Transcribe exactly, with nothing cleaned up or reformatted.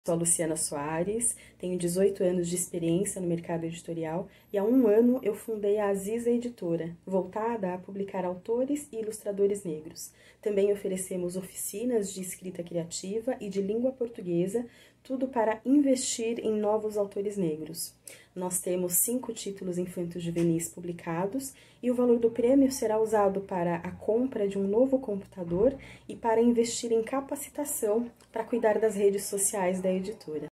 Sou a Luciana Soares, tenho dezoito anos de experiência no mercado editorial e há um ano eu fundei a Aziza Editora, voltada a publicar autores e ilustradores negros. Também oferecemos oficinas de escrita criativa e de língua portuguesa, tudo para investir em novos autores negros. Nós temos cinco títulos infanto-juvenis publicados e o valor do prêmio será usado para a compra de um novo computador e para investir em capacitação para cuidar das redes sociais da editora.